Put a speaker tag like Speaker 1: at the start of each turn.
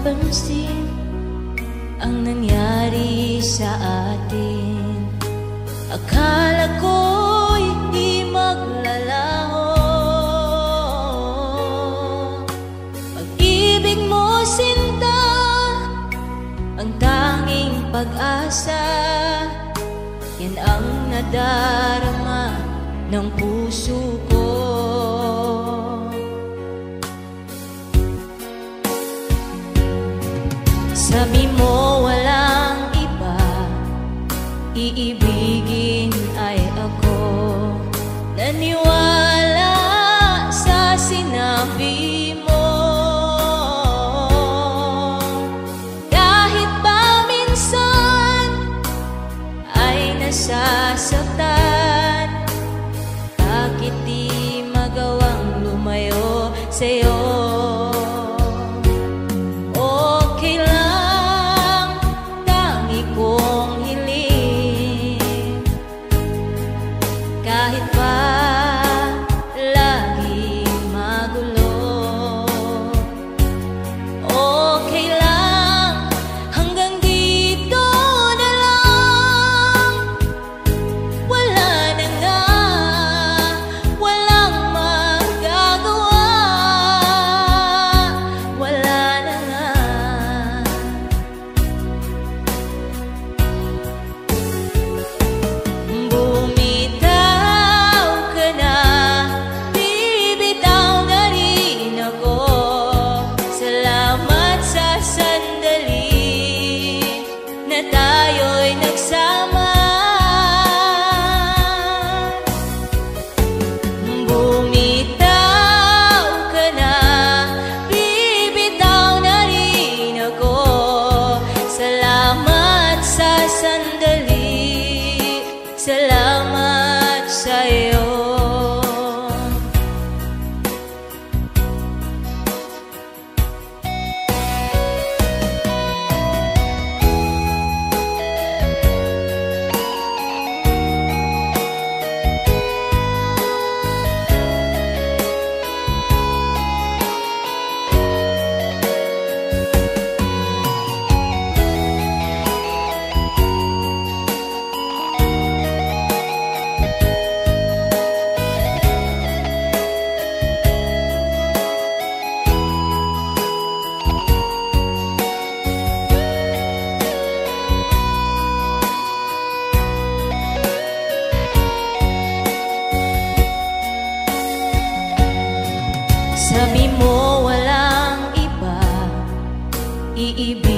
Speaker 1: napansin ang nangyari sa atin. Akala ko'y di maglalaho. Pag-ibig mo, sinta, ang tanging pag-asa. Yan ang nadarama ng puso ko. Sabi mo walang iba, iibigin ay ako. Naniwala sa sinabi mo. Kahit pa minsan ay nasasaktan, bakit di magawang lumayo sa'yo? Kahit pa laging magulo, okay lang, hanggang dito na lang. Wala na nga, walang magagawa. Wala na nga. Tayo'y nagsama, bumitaw ka na, bibitaw na rin ako. Salamat sa sandali, salamat sa'yo. Sabi mo walang iba, iibig